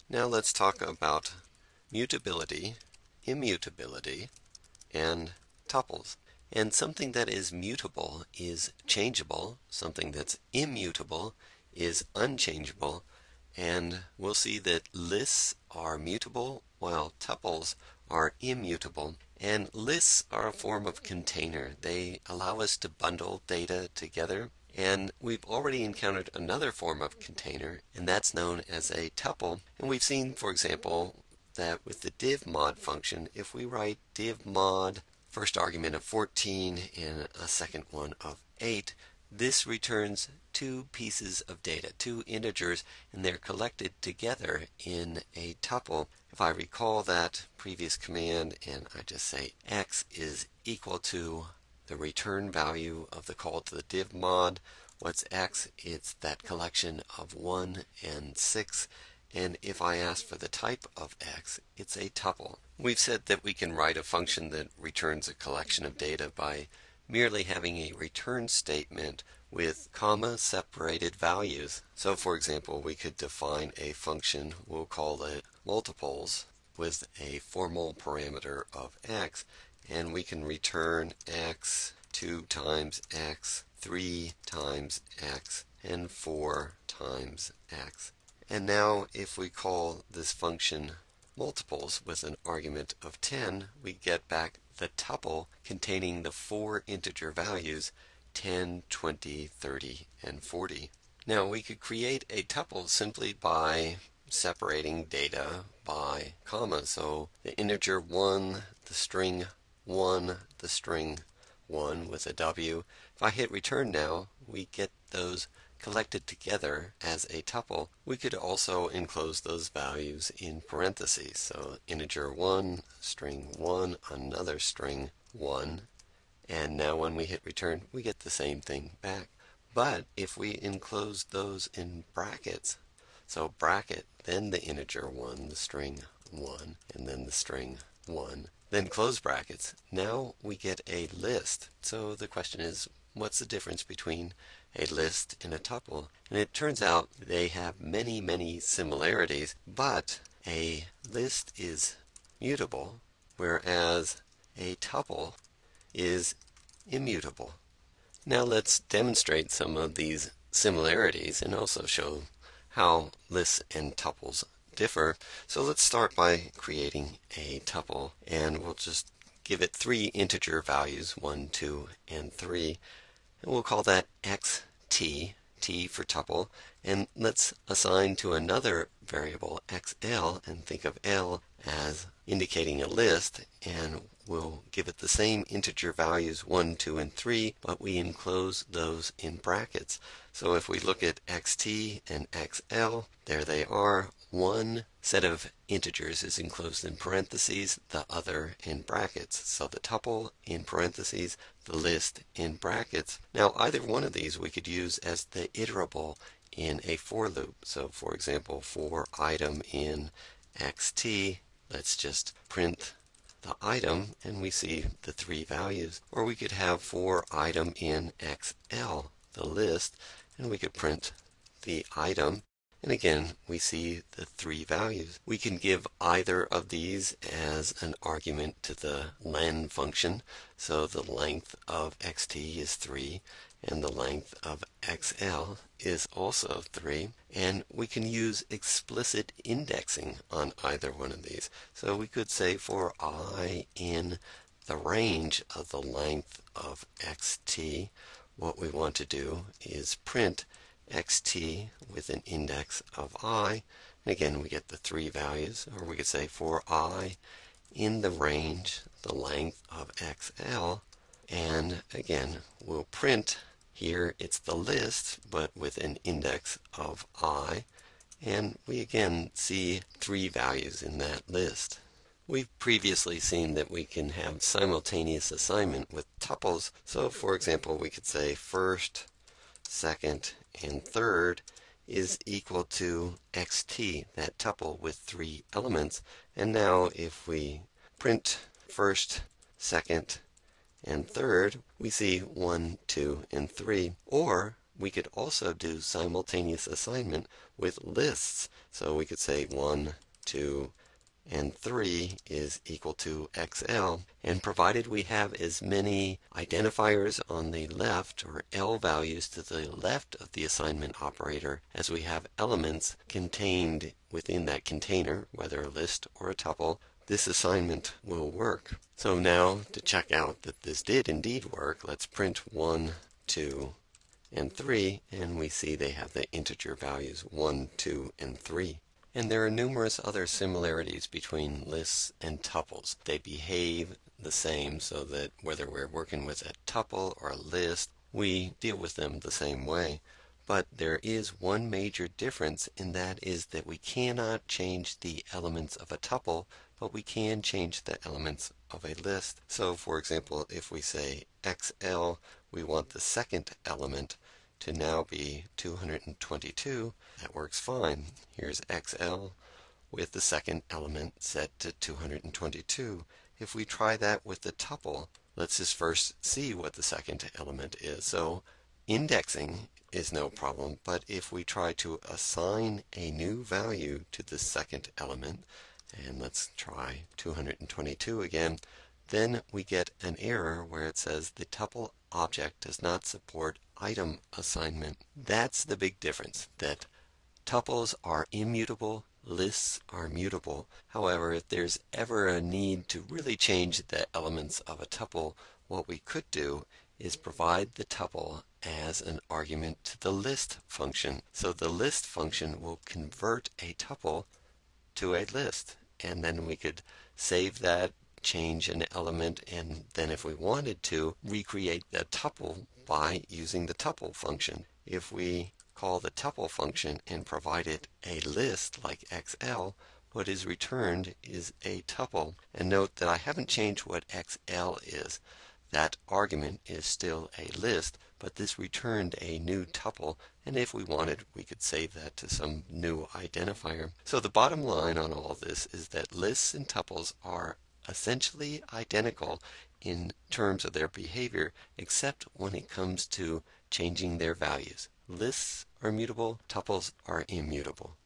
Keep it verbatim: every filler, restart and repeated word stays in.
Now let's talk about mutability, immutability, and tuples. And something that is mutable is changeable. Something that's immutable is unchangeable. And we'll see that lists are mutable while tuples are immutable. And lists are a form of container. They allow us to bundle data together. And we've already encountered another form of container, and that's known as a tuple. And we've seen, for example, that with the divmod function, if we write divmod first argument of fourteen and a second one of eight, this returns two pieces of data, two integers, and they're collected together in a tuple. If I recall that previous command and I just say x is equal to the return value of the call to the divmod. What's x? It's that collection of one and six. And if I ask for the type of x, it's a tuple. We've said that we can write a function that returns a collection of data by merely having a return statement with comma separated values. So for example, we could define a function, we'll call it multiples, with a formal parameter of x, and we can return x, two times x, three times x, and four times x. And now if we call this function multiples with an argument of ten, we get back the tuple containing the four integer values ten, twenty, thirty, and forty. Now we could create a tuple simply by separating data by comma. So the integer one, the string one, the string one with a W. If I hit return now, we get those collected together as a tuple. We could also enclose those values in parentheses. So integer one, string one, another string one, and now when we hit return, we get the same thing back. But if we enclose those in brackets, so bracket, then the integer one, the string one, and then the string one, then close brackets, now we get a list. So the question is, what's the difference between a list and a tuple? And it turns out they have many, many similarities, but a list is mutable, whereas a tuple is immutable. Now let's demonstrate some of these similarities and also show how lists and tuples differ. So let's start by creating a tuple, and we'll just give it three integer values, one, two, and three, and we'll call that xt, t for tuple, and let's assign to another variable xl, and think of L as indicating a list, and we'll give it the same integer values one, two, and three, but we enclose those in brackets. So if we look at xt and xl, there they are. One set of integers is enclosed in parentheses, the other in brackets. So the tuple in parentheses, the list in brackets. Now either one of these we could use as the iterable in a for loop. So for example, for item in xt, let's just print the item and we see the three values. Or we could have for item in xl, the list, and we could print the item, and again we see the three values. We can give either of these as an argument to the len function. So the length of xt is three and the length of xl is also three, and we can use explicit indexing on either one of these. So we could say for I in the range of the length of xt, what we want to do is print xt with an index of I, and again we get the three values. Or we could say for I in the range the length of xl, and again we'll print, here it's the list but with an index of I, and we again see three values in that list. We've previously seen that we can have simultaneous assignment with tuples. So for example, we could say first, second, and third is equal to xt, that tuple with three elements. And now if we print first, second, and third, we see one, two, and three. Or we could also do simultaneous assignment with lists. So we could say one, two, and three is equal to X L, and provided we have as many identifiers on the left, or L values to the left of the assignment operator, as we have elements contained within that container, whether a list or a tuple, this assignment will work. So now, to check out that this did indeed work, let's print one, two, and three, and we see they have the integer values one, two, and three. And there are numerous other similarities between lists and tuples. They behave the same, so that whether we're working with a tuple or a list, we deal with them the same way. But there is one major difference, and that is that we cannot change the elements of a tuple, but we can change the elements of a list. So for example, if we say X L, we want the second element to now be two hundred twenty-two, that works fine. Here's X L with the second element set to two hundred twenty-two. If we try that with the tuple, let's just first see what the second element is. So indexing is no problem, but if we try to assign a new value to the second element, and let's try two hundred twenty-two again, then we get an error where it says the tuple object does not support item assignment. That's the big difference, that tuples are immutable, lists are mutable. However, if there's ever a need to really change the elements of a tuple, what we could do is provide the tuple as an argument to the list function. So the list function will convert a tuple to a list, and then we could save that, change an element, and then if we wanted to, recreate the tuple by using the tuple function. If we call the tuple function and provide it a list like X L, what is returned is a tuple. And note that I haven't changed what X L is. That argument is still a list, but this returned a new tuple, and if we wanted, we could save that to some new identifier. So the bottom line on all this is that lists and tuples are essentially identical in terms of their behavior, except when it comes to changing their values. Lists are mutable, tuples are immutable.